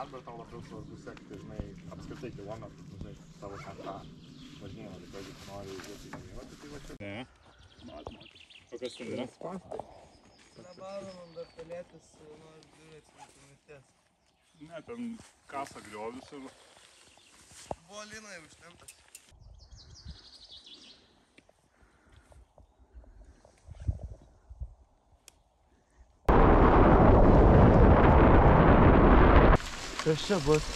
darbą ir tau labiau svarbu sekti, žinai, apskritai kilometrus, žinai, savo ten tą važinėjimą, tai jeigu tu nori įdėti žemėlapį, tai va čia. Ne. O kas ten yra? Spastai. Nebarom dar pelėtis, nors dviratininkų mirties. Ne, ten kasa griovius ir... Buvo lina jau ištemptas. Kas čia bus?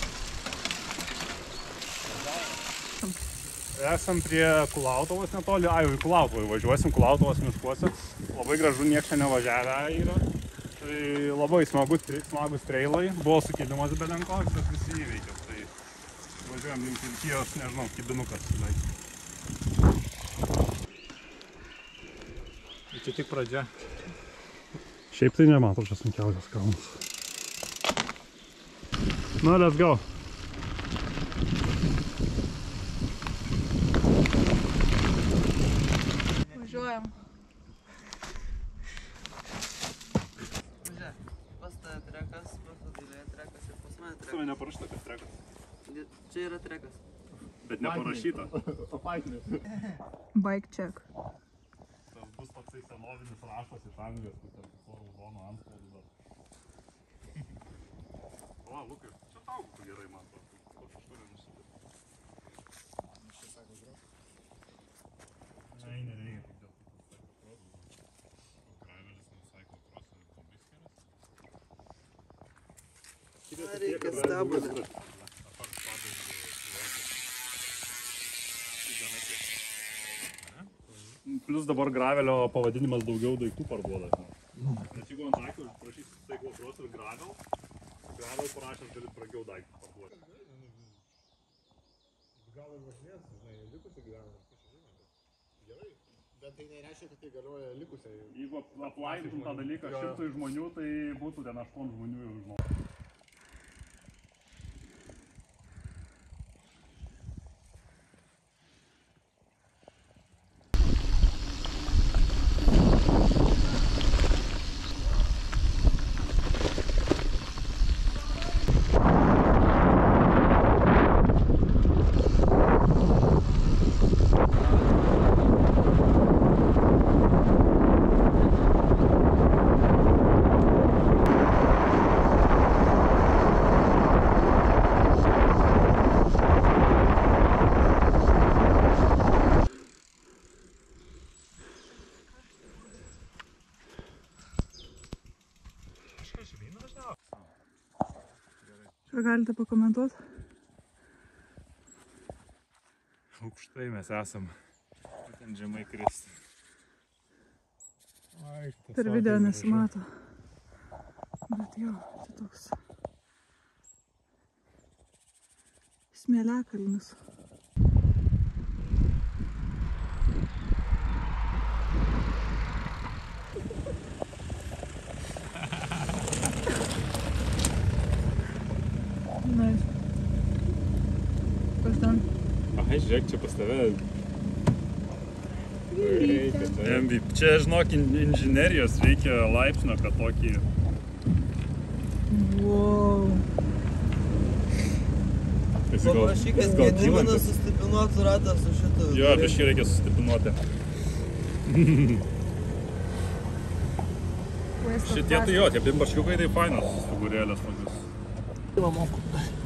Esam prie Kulautovos netoli, jau į Kulautovą važiuosim, Kulautovos miškuose. Labai gražu, nieks čia nevažiavę yra. Tai labai smagus trailai, buvo sukilimas belenkoks, bet visi įveikėm. Tai važiuojam link Vilkijos, nežinau, kibinukas. Tai čia tik pradžia. Šiaip tai nematau, čia sunkiausias kalnas. Nu, let's go. Važiuojam. Važiuoja, pas tave trekas, pas Adilėje trekas ir pas mane trekas. Pas mane neparašyta, kad trekas. Čia yra trekas. Bet neparašyta. Bike check. Tas bus toksai senovinis raštas iš Anglijos, kur ten su raudonu antspaudu dar. O, Lukai, čia tau būtų gerai, man to. Koks aš turiu nusipirkti. Aš čia sako graf. Ne, nereikia tik dėl cycle cross. O gravelis nuo cycle cross ir labai skiriasi. Reikia stabulį. Apart padai Plius dabar gravelio pavadinimas daugiau daiktų parduoda. Nes jeigu ant akio prašys cycle cross ir gravel parašęs galit brangiau daiktą parduoti. Gal ir važinės, žinai, likusiai gyvenime, kas čia žinai, bet gerai. Bet tai nereiškia, kad tai galioja likusiai. Jeigu aplaidytum tą dalyką 100 žmonių, tai būtų ten 8 žmonių jau žmonių. Ką galite pakomentuoti? Aukštai mes esam. Ten žemai kristi. Per video nesimato. Bet jo, čia toks smėliakalnis. Kas ten? Ai, žiūrėk, čia pas tave. Čia, žinok, inžinerijos reikia laipsnio, kad tokį... Wow. Paprašykit, Gediminas sustipinuotų ratą su šitu. Jo, biškį reikia sustipinuoti. Šitie tai jo, tie bimbarškiukai tai fainas figūrėlės tokius. Va moku.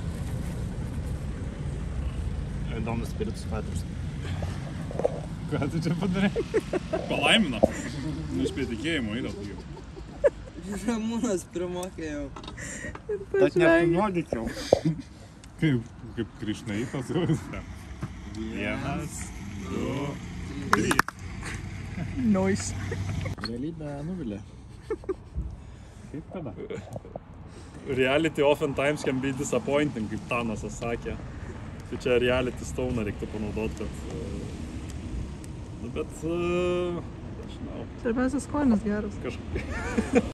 Įdomus spiritus patrus. Ką tu čia padarai? Palaimino. Išpė tikėjimo yra daugiau. Ramūnas primokė jau. Bet neapnuodykiau. Kaip Krišnaitas jau. 1, 2, 3. Nice. Realybė nuvilė. Kaip kada? Reality oftentimes can be disappointing, kaip Thanosas sakė. Tai čia reality stone reiktų panaudoti, kad... Bet... aš žinau. Svarbiausia skonis geras. Kažkaip...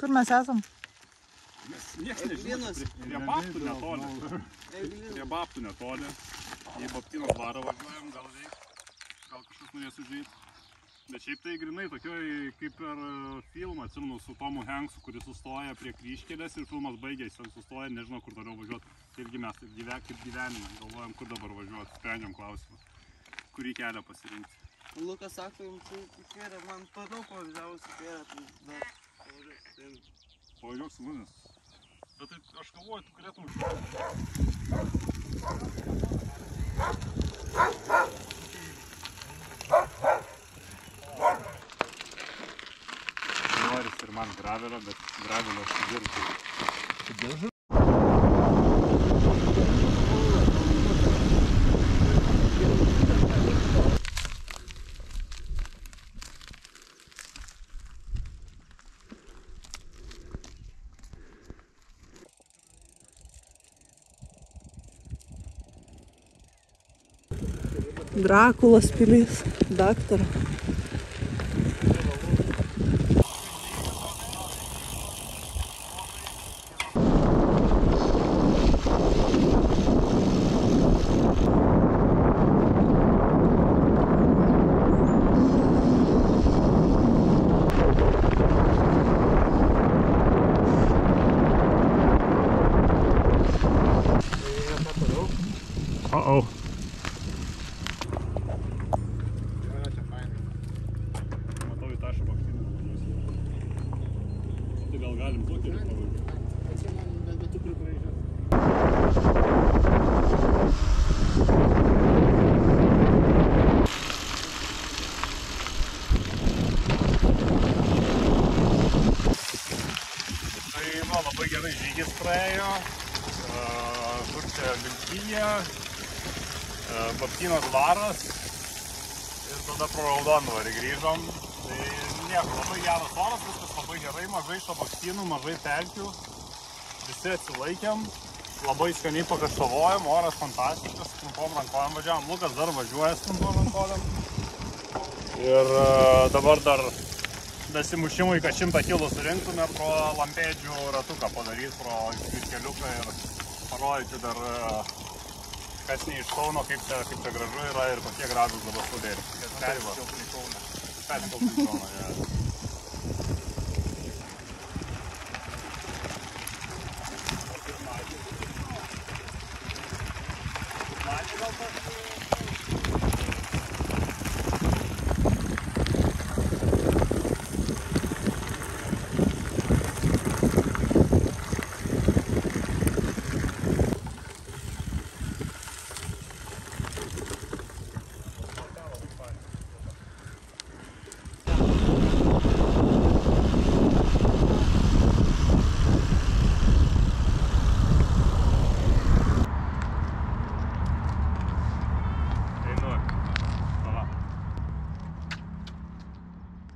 Kur mes esam? Niekas nežino, prie Babtų netoli. Prie Babtų netoli. Į Babtyno dvarą važiuojam, gal kažkas norės užžeit. Bet šiaip tai grinai tokioj kaip per filmą, atsimenu, su Tomu Hanksu, kuris sustoja prie kryžkelės ir filmas baigėsi, jis sustoja, nežino, kur toliau važiuoti. Tai irgi mes kaip gyvenime galvojam, kur dabar važiuoti, sprendžiam klausimą, kurį kelią pasirinkti. Lukas sako, jums tai įkėrė, man toliau pavažiavus įkėrė. Pavažiuok su mumis. Bet tai aš galvoju, tu galėtum noris ir man gravelio, bet gravelio aš sudirbu. Drakulos pilis, daktaro. Uh-oh. Matau į tašą Babtynų važiuosi. Tai gal galim tokį ir pavažiuoti. Bet tu pribraižęs. Tai labai gerai žygis praėjo. Kur čia Vilkija, Babtyno dvaras ir tada pro Raudondvarį grįžom. Tai nieko, labai geras oras, viskas labai gerai, mažai šabakštynų, mažai pelkių, visi atsilaikėm, labai skaniai pakašavojom, oras fantastiškas, trumpom rankovėm važiavom, Lukas dar važiuoja trumpom rankovėm. Ir dabar dar besimušimui, kad 100 kilų surinktume, pro Lampėdžių ratuką padaryti, pro keliuką ir parodyti dar kas ne iš Kauno, kaip čia gražu yra ir kokie gražus dabar sudėri. Persikelti į Kauną,